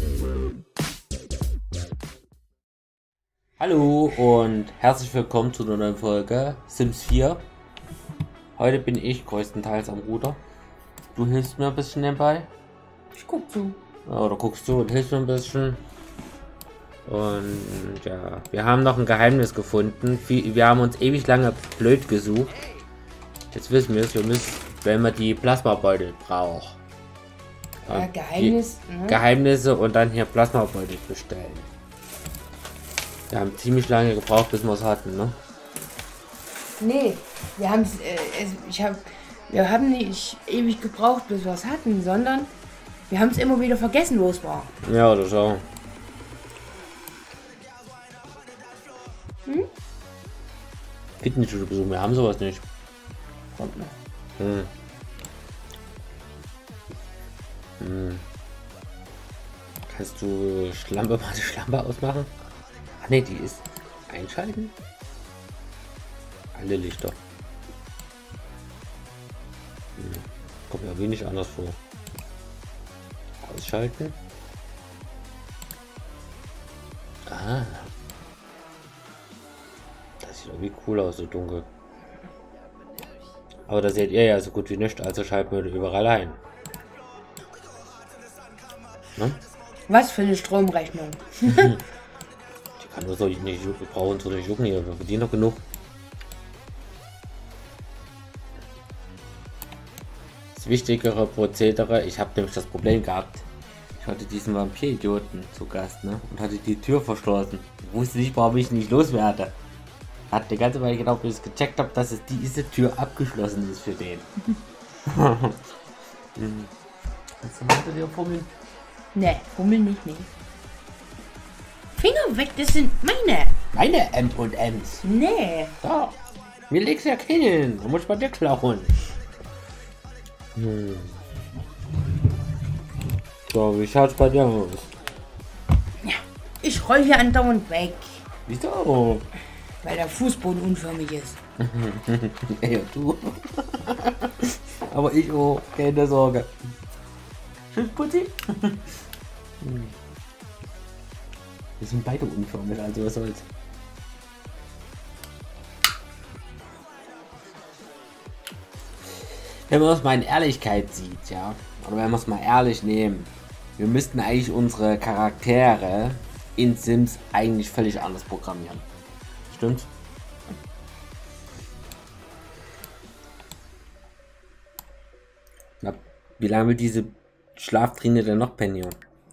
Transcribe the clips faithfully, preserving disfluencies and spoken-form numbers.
Hallo und herzlich willkommen zu einer neuen Folge Sims vier. Heute bin ich größtenteils am Ruder. Du hilfst mir ein bisschen nebenbei. Ich guck zu. Ja, oder guckst du und hilfst mir ein bisschen. Und ja, wir haben noch ein Geheimnis gefunden. Wir haben uns ewig lange blöd gesucht. Jetzt wissen wir es, wir müssen, wenn man die Plasmabeutel braucht. Ja, Geheimnis, ne? Geheimnisse und dann hier Plasmabeutel bestellen. Wir haben ziemlich lange gebraucht, bis wir es hatten, ne? Nee, wir haben es, äh, ich hab, wir haben nicht ewig gebraucht, bis wir es hatten, sondern wir haben es immer wieder vergessen, wo es war. Ja, oder so. Hm? Fitnessstudio-Besuch, wir haben sowas nicht. Kommt noch. Hm. Hm. Kannst du Schlampe mal die Schlampe ausmachen? Ach ne, die ist einschalten. Alle Lichter. Hm. Kommt ja wenig anders vor. Ausschalten. Ah. Das sieht irgendwie cool aus, so dunkel. Aber da seht ihr ja so gut wie nicht, also schalten wir überall ein. Ne? Was für eine Stromrechnung? Die kann nur so nicht, wir brauchen so nicht jucken hier, wir verdienen noch genug. Das wichtigere Prozedere, ich habe nämlich das Problem gehabt. Ich hatte diesen Vampir-Idioten zu Gast, ne? Und hatte die Tür verschlossen. Ich wusste nicht, warum ich nicht loswerde. Hat die ganze Weile genau, bis ich gecheckt habe, dass es diese Tür abgeschlossen ist für den. Kannst du mal dir fummeln? Ne, fummel nicht, nee. Finger weg, das sind meine. Meine M und M's. Nee. So. Mir legst ja keinen. Da muss ich bei dir klauen. Hm. So, wie schaut's bei dir aus? Ja, ich roll hier andauernd weg. Wieso? Weil der Fußboden unförmig ist. Ja, du. Aber ich auch. Keine Sorge. Tschüss, Putzi. Wir sind beide unförmig, also was soll's. Wenn man es mal in Ehrlichkeit sieht, ja, oder wenn wir es mal ehrlich nehmen, wir müssten eigentlich unsere Charaktere in Sims eigentlich völlig anders programmieren. Stimmt? Na, wie lange will diese Schlaftrine denn noch pennen?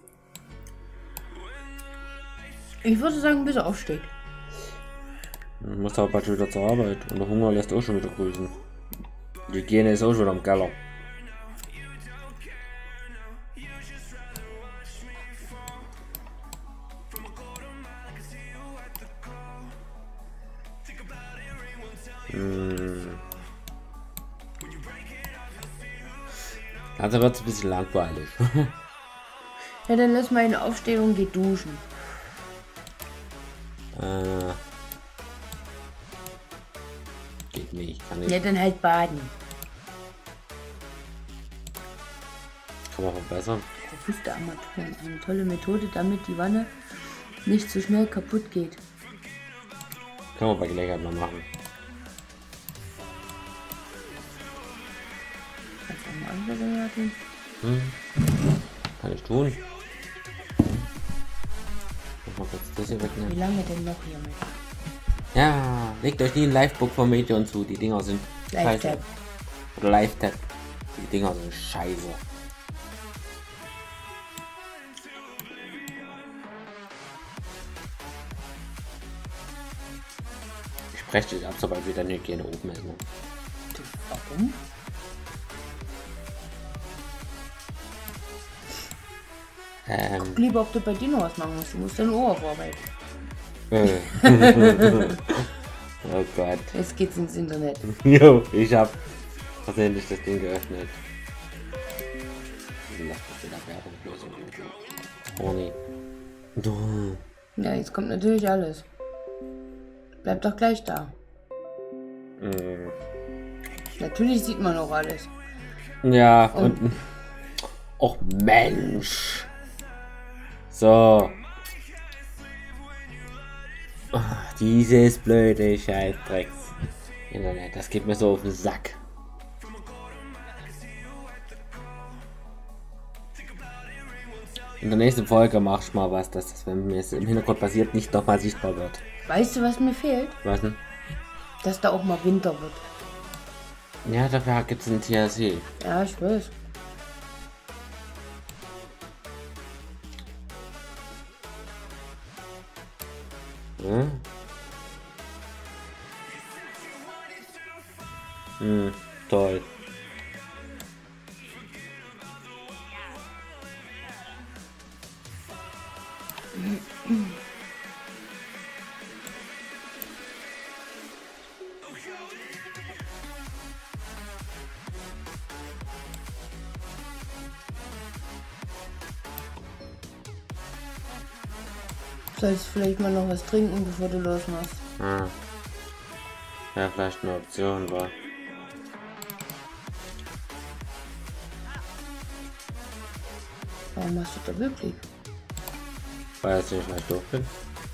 Ich würde sagen, bis er aufsteht. Du musst aber bald wieder zur Arbeit und der Hunger lässt auch schon wieder grüßen. Die Hygiene ist auch schon am Keller. Hm. Also wird es ein bisschen langweilig. Ja, dann lass mal ihn aufstehen und geh duschen. äh, geht nicht, kann ich. Ja, dann halt baden. Kann man verbessern. Robuste Armaturen. Eine tolle Methode, damit die Wanne nicht so schnell kaputt geht. Kann man bei Gelegenheit mal machen. Kannst du auch mal andere werden? Hm. Kann ich tun. Mach mal kurz das hier Wie wegnehmen. lange denn noch hier mit? Ja, legt euch nie ein Livebook von Medion zu. Die Dinger sind scheiße. Live-Tab. Oder Live-Tab. Die Dinger sind scheiße. Ich spreche dich ab, sobald wieder eine Hygiene oben ist. Ne? Warum? Ähm. Lieber, ob du bei dir noch was machen musst. Du musst dein Ohr vorarbeiten. äh. Oh Gott. Jetzt geht's ins Internet. Jo, ich hab versehentlich das Ding geöffnet. Lass doch wieder Werbung bloß im YouTube. Oh nee. Du. Ja, jetzt kommt natürlich alles. Bleib doch gleich da. Mm. Natürlich sieht man auch alles. Ja, und. Och Mensch. So. Oh, dieses blöde Scheißdrecks Internet, das geht mir so auf den Sack. In der nächsten Folge mach ich mal was, dass das, wenn mir es im Hintergrund passiert, nicht nochmal sichtbar wird. Weißt du, was mir fehlt? Was denn? Dass da auch mal Winter wird. Ja, dafür gibt es einen T L C. Ja, ich weiß. Hm? Hm, toll. Sollst vielleicht mal noch was trinken, bevor du losmachst. Ah. Ja, vielleicht eine Option war. Warum machst du da wirklich? Weil ich nicht leicht doof bin.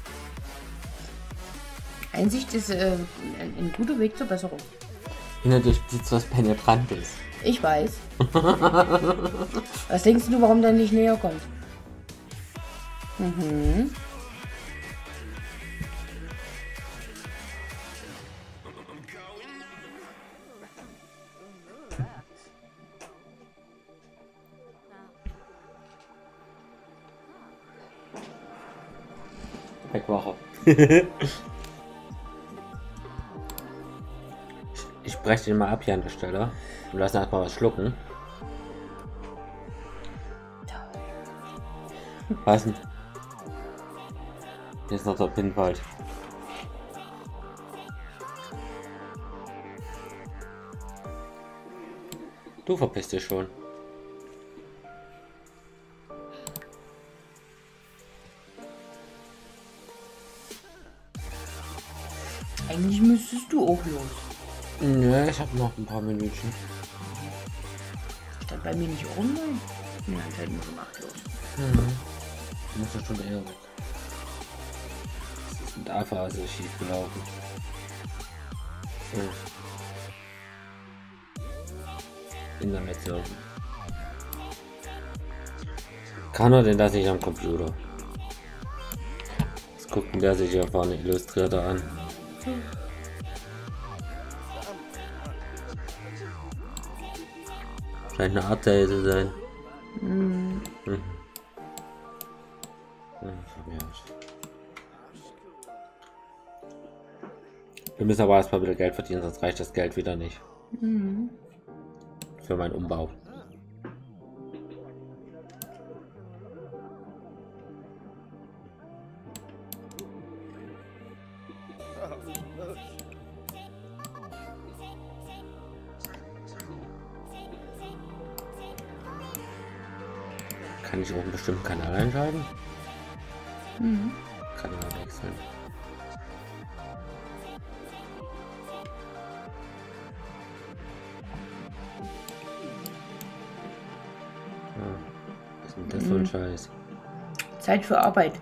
Einsicht ist äh, ein, ein guter Weg zur Besserung. Hinter dir sitzt was Penetrantes. Ich weiß. Was denkst du, warum der nicht näher kommt? Mhm. Wegwache. ich, ich breche den mal ab hier an der Stelle und lass erstmal was schlucken. Was denn? Hier ist noch der Pinwald. Du verpisst dich schon. Eigentlich müsstest du auch los. Nö, ich habe noch ein paar Minuten. Stand bei mir nicht auch online? Ja, ich hätte nur gemacht los. Mhm. Du musst ja schon eher weg. Das ist mit A-Phase schief gelaufen. Hm. Internet surfen. Kann er denn das nicht am Computer? Was guckt denn der sich hier vorne Illustrator an? Hm. Scheint eine Art zu sein. Mhm. Hm. Wir müssen aber erstmal wieder Geld verdienen, sonst reicht das Geld wieder nicht. Mhm. Für meinen Umbau. Kann ich auch einen bestimmten Kanal einschalten? Mhm. Kanal wechseln. Was ist denn das für ein Scheiß? Zeit für Arbeit.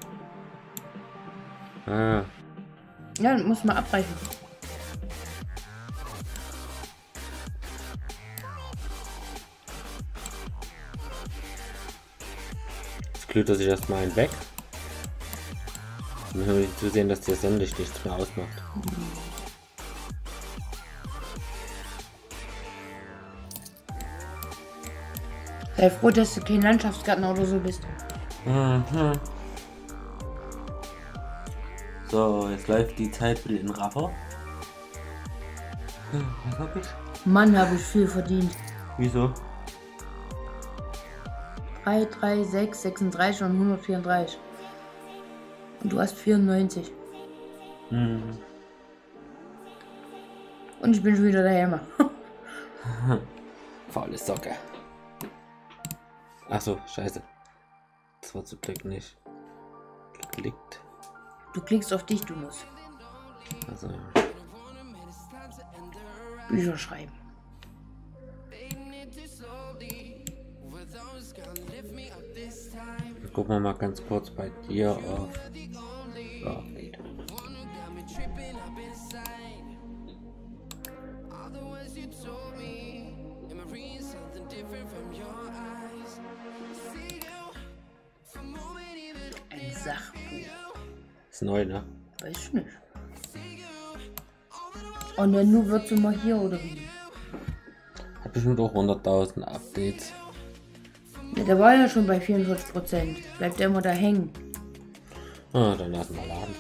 Ah. Ja, dann muss man abbrechen. Jetzt glüht er sich erstmal einen weg. Dann hören wir zu sehen, dass der Sonnenlicht nichts mehr ausmacht. Sei froh, dass du kein Landschaftsgärtner oder so bist. Mhm. So, jetzt läuft die Zeit wieder in Raffer. Was hab ich? Mann, habe ich viel verdient. Wieso? drei, drei, sechs, sechsunddreißig und hundertvierunddreißig. Und du hast vierundneunzig. Mhm. Und ich bin schon wieder daheim. Faule Socke. Achso, scheiße. Das war zum Glück nicht geklickt. Du klickst auf dich, du musst. Also. Bücher schreiben. Gucken wir mal ganz kurz bei dir auf. Ja, geht. Ein Sachbuch. Ist neu, ne? Weiß ich nicht. Und dann nur wird's immer hier oder wie? Hat bestimmt auch hunderttausend Updates. Ja, der war ja schon bei vierundvierzig Prozent. Bleibt er immer da hängen. Ah, dann lassen wir laden.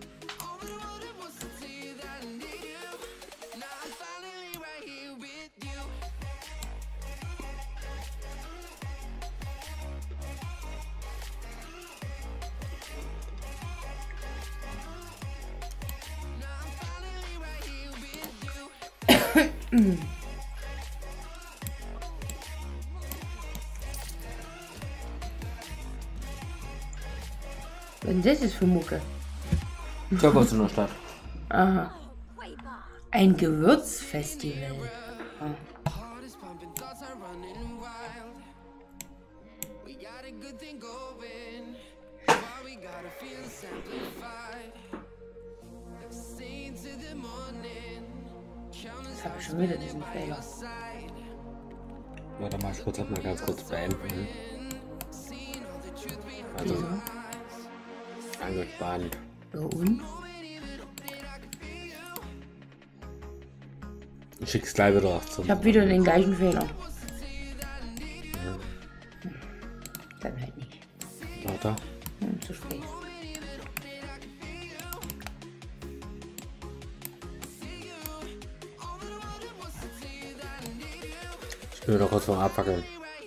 Was ist das jetzt für Mucke? Zirkus in der Stadt. Aha. Ein Gewürzfestival. Ah. Jetzt habe ich schon wieder diesen Fehler. Warte mal, ich kurz mal ganz kurz beenden. Also, Wieso? angespannt. Ja, und? Ich schick's gleich wieder zum. Ich habe wieder den gleichen Fehler. Dann halt nicht. Warte. Hm, zu spät. Ich bin wieder kurz vorm Abwackeln.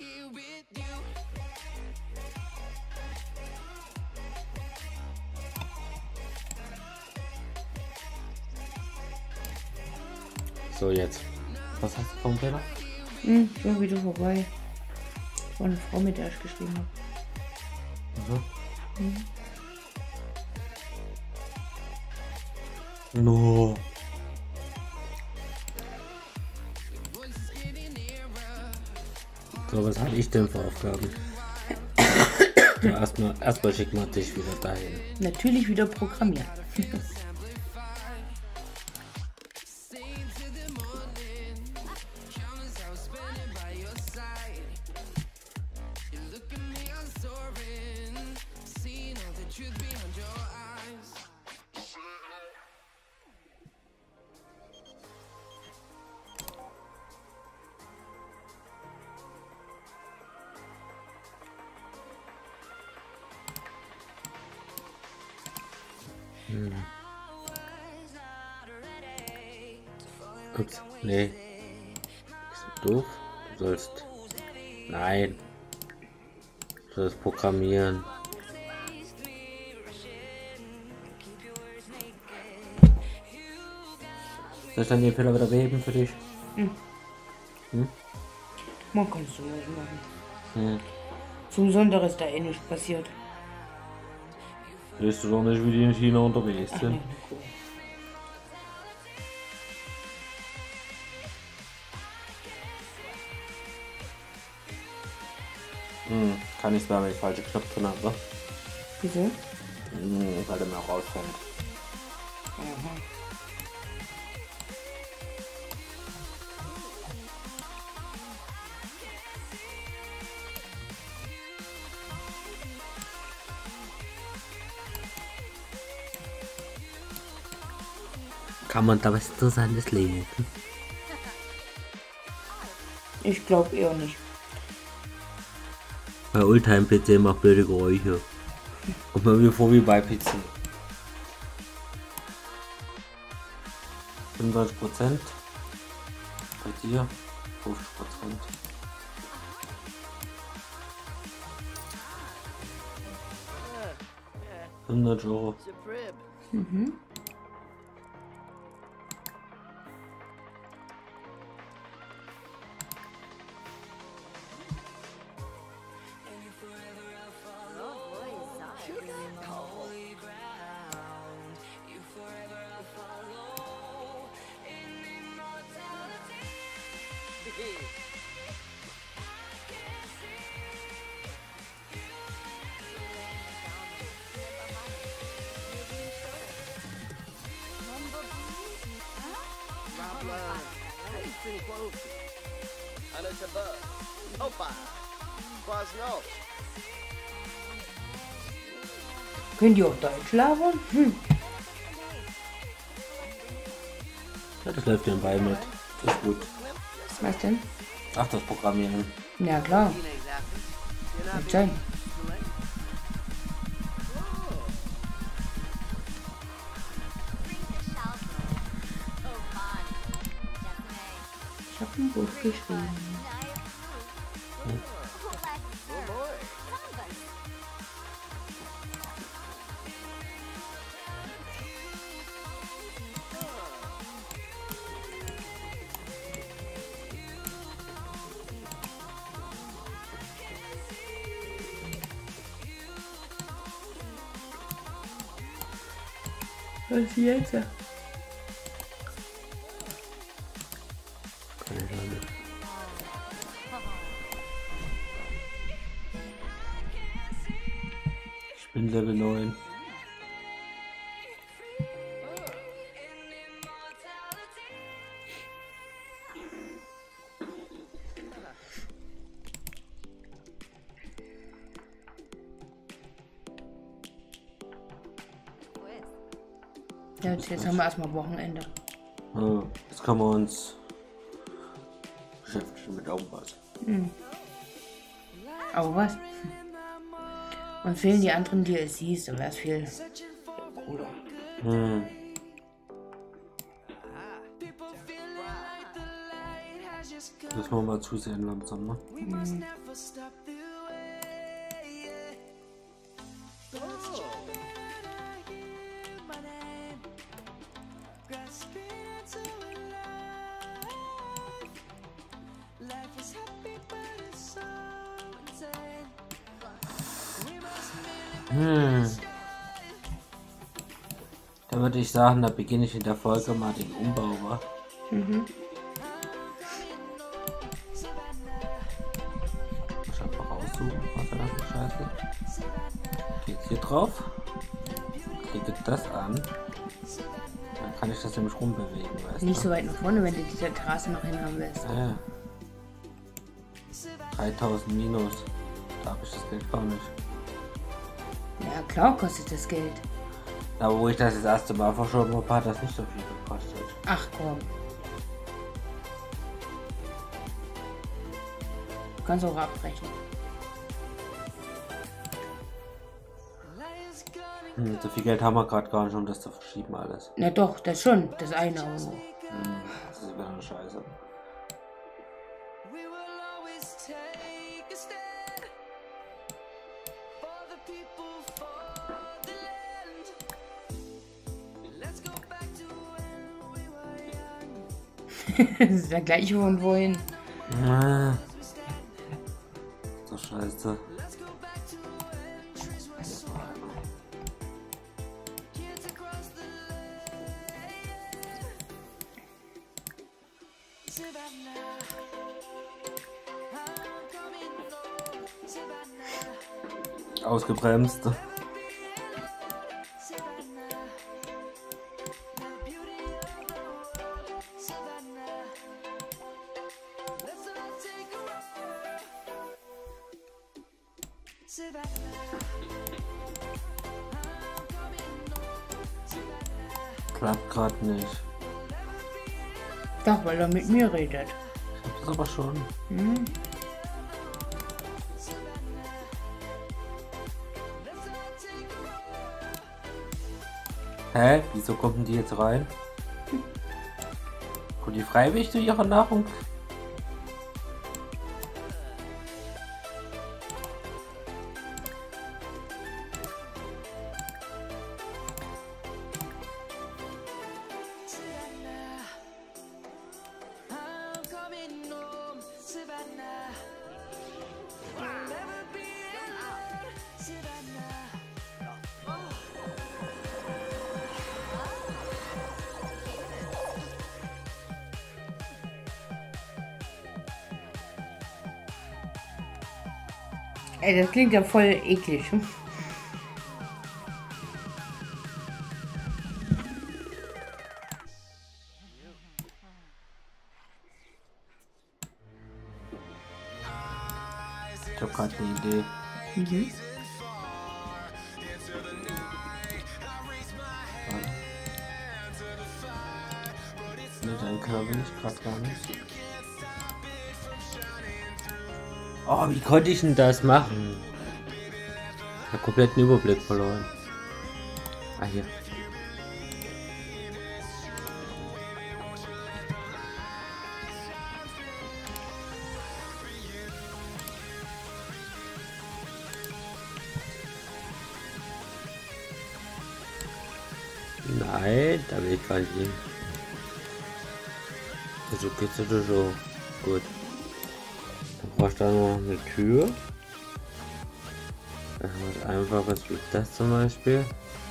So, jetzt. Was hast du vom Fehler? Hm, schon wieder vorbei. War eine Frau, mit der ich geschrieben habe. Mhm. Mhm. No. So, was habe ich denn für Aufgaben? So, erstmal erstmal schicken wir dich wieder dahin. Natürlich wieder programmieren. Hm. Ups, nee. Bist du doof? Du sollst. Nein. Du sollst programmieren. Soll ich dann den Fehler wieder beheben für dich? Hm. Hm? Man kannst du nicht machen. Hm. Zum Sonntag ist da eh nichts passiert. Weißt du doch nicht, wie die in China unterwegs Ach, sind? nee, cool. Hm. Kann ich sagen, wenn ich falsche Knopf drin habe, ne? Wieso? Hm, weil der mir rausfällt. Aha. Kann man da was Interessantes lesen? Ich glaube eher nicht. Bei Oldtime-P C macht blöde Geräusche. Kommt mir wieder vor wie bei P C. fünfunddreißig Prozent. Bei dir fünfzig Prozent. hundert Euro. Mhm. listen closely. Anataba, Nopa, Quasno. Könnt ihr auch Deutsch labern? Hm. Ja, das läuft nebenbei mit. Das ist gut. Was denn? Ach, das Programmieren. Ja klar. Wird sein. Ich hab ein Buch geschrieben. Hm. Was ist jetzt? Keine Ahnung. Ich bin Level neun. Ja, jetzt, jetzt haben wir erstmal Wochenende. Ja, jetzt können wir uns beschäftigen mit irgendwas. Hm. Aber was? Und fehlen die anderen D L Cs, dann wäre es viel cooler. Hm. Müssen wir mal zusehen langsam, ne? Hm. Hm. Da würde ich sagen, da beginne ich in der Folge mal den Umbau, wa? Mhm. Ich einfach raussuchen, was er für Scheiße. Klick hier drauf, klicke das an, dann kann ich das nämlich rumbewegen, weißt Nicht du? so weit nach vorne, wenn du diese Terrasse noch hin haben willst. Ja. dreitausend minus, da habe ich das Geld gar nicht. Ja klar kostet das Geld. Da wo ich das das erste Mal verschoben habe, hat das nicht so viel gekostet. Ach komm. Du kannst auch abbrechen. Hm, so viel Geld haben wir gerade gar nicht, um das zu verschieben alles. Na doch, das schon. Das eine aber noch. Hm, das ist wieder eine Scheiße. Das ist ja gleich wo und wohin. Ah, so scheiße. Ausgebremst. Klappt gerade nicht. Doch, weil er mit mir redet. Ich hab das aber schon. Hm? Hä? Wieso kommen die jetzt rein? Kommen die freiwillig zu ihrer Nahrung? Ey, das klingt ja voll eklig. Ich hab grad eine Idee. Mhm. Ne, deinen Körper will ich gerade gar nicht. Oh, wie konnte ich denn das machen? Ich hab komplett den Überblick verloren. Ah, hier. Nein, da will ich gar nicht hin. Also geht's oder so. Gut. Dann brauchst du da noch eine Tür. Das was einfaches wie das zum Beispiel.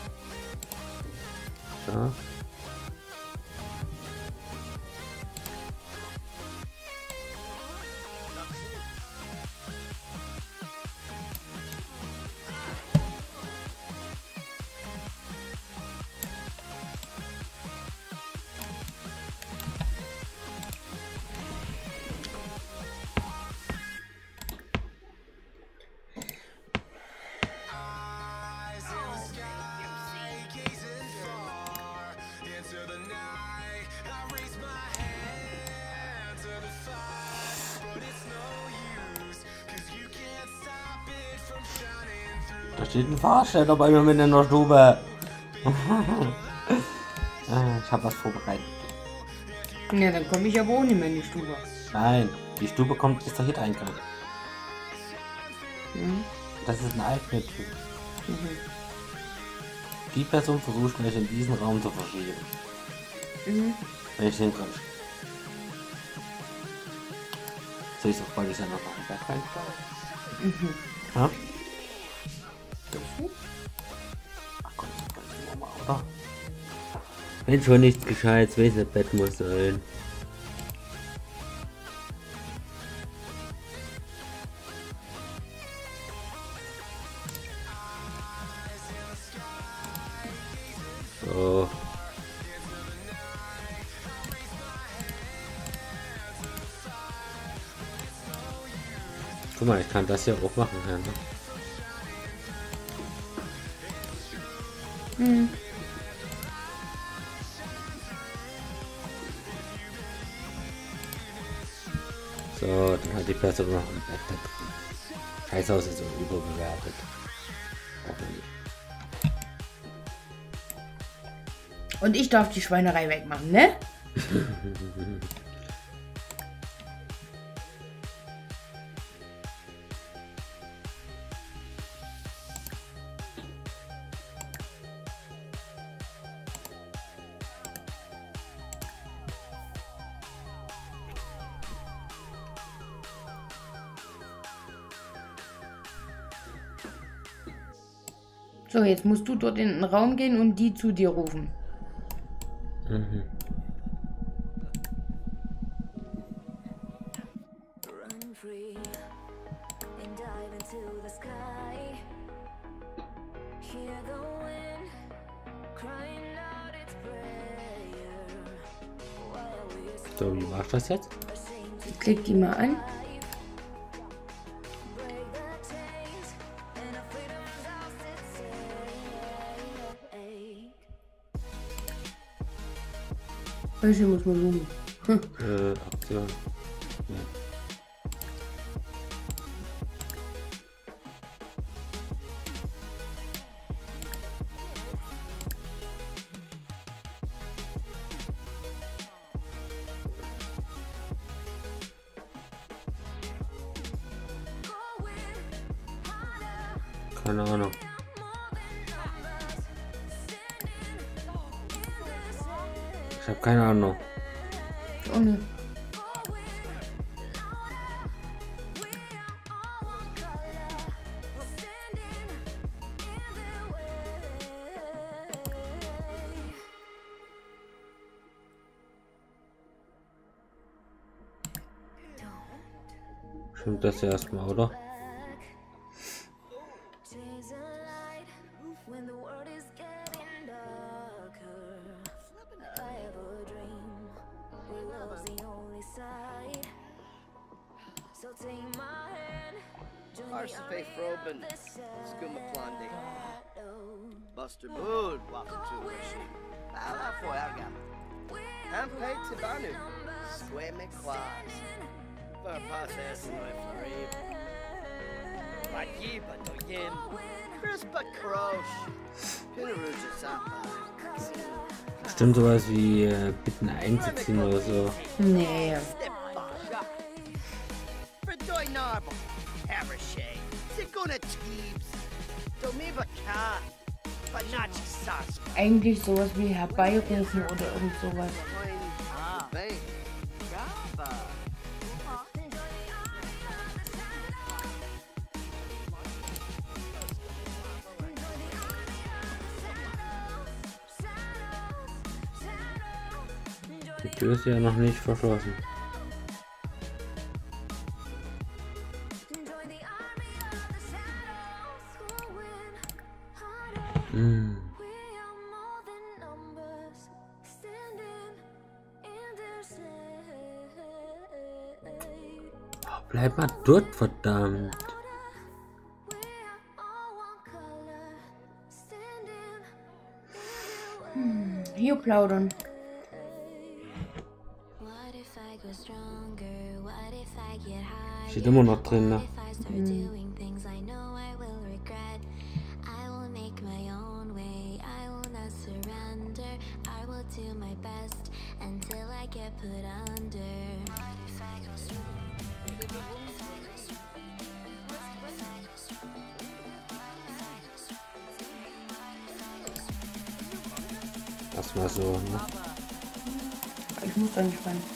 So. Da steht ein Fahrsteller bei mir mit in der Stube. Ich habe was vorbereitet. Ja, dann komme ich aber ohne meine Stube. Nein, die Stube kommt bis dahin Eingang. Mhm. Das ist eine eigene Tür. Mhm. Die Person versucht gleich in diesen Raum zu verschieben. Mhm. Wenn ich hinkriege. So, ich sag, wollte ich ja noch mal ein Bett reinstellen. Mhm. Ja? Ach Gott, das kann ich nochmal, oder? Wenn schon nichts Gescheites, welches Bett muss sein. So. Guck mal, ich kann das ja auch machen. Ja, ne? Mhm. So, dann hat die Person noch ein Bett da drin. Scheißhaus ist so überbewertet. Braucht man nicht. Und ich darf die Schweinerei wegmachen, ne? So, jetzt musst du dort in den Raum gehen und die zu dir rufen. Mhm. Run free and dive into the sky. Hear the wind crying out its prayer. While we So, wie machst du das jetzt? Klick die mal an. break the chains and our freedom's ours to take. Welche muss man suchen? Hm. Äh, Aktion. Ja. Keine Ahnung. Ich habe keine Ahnung. Oh ne. Stimmt das erstmal, oder? Chase a light when the world is getting darker. I have a dream where love's the only side. So take my hand, join Arsafe Froben, Skuma Plondi. Buster Bood, Waffle Tuition. Ala Foyaga. Ampe Tibanu, Square McClaws. For process and my free. Rakiba no Yim. Crispa Crosh. Pinaruja Sapa. Bestimmt sowas wie äh, bitten einzuziehen oder so. Nee. Verdoy Narble. Parashay. Siguna Teebs. Domiba Ka. Banachi Sas. Eigentlich sowas wie herbeirufen oder irgend sowas. Ah, Bane. Gaba. Die Tür ist ja noch nicht verschlossen. Hm. Oh, bleib mal dort, verdammt. Hier plaudern. Steht immer noch drin, ne? Das war so, ne? Ich muss da nicht rein.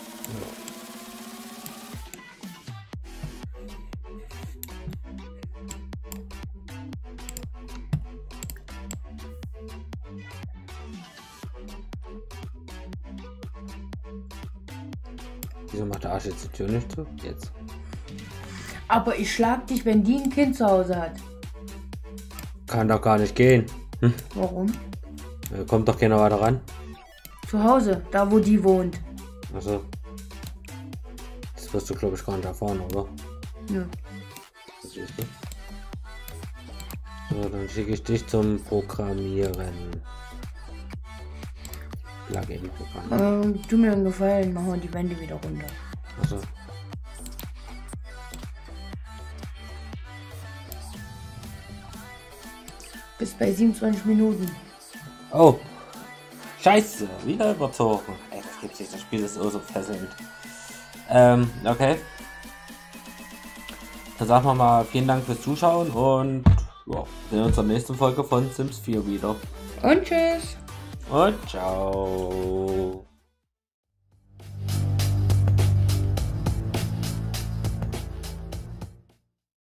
Wieso macht der Arsch jetzt die Tür nicht zu? Jetzt. Aber ich schlag dich, wenn die ein Kind zu Hause hat. Kann doch gar nicht gehen. Hm? Warum? Da kommt doch keiner weiter ran. Zu Hause, da wo die wohnt. Also. Das wirst du, glaube ich, gar nicht erfahren, oder? Ja. Das siehst du. So, dann schicke ich dich zum Programmieren. Plugin-Programm. Ähm, tu mir einen Gefallen, machen wir die Wände wieder runter. Also. Bis bei siebenundzwanzig Minuten. Oh. Scheiße, wieder überzogen. Ey, das gibt's nicht, das Spiel ist so so fesselnd. Ähm, okay. Dann sagen wir mal vielen Dank fürs Zuschauen und ja, sehen uns zur nächsten Folge von Sims vier wieder. Und tschüss. Und ciao.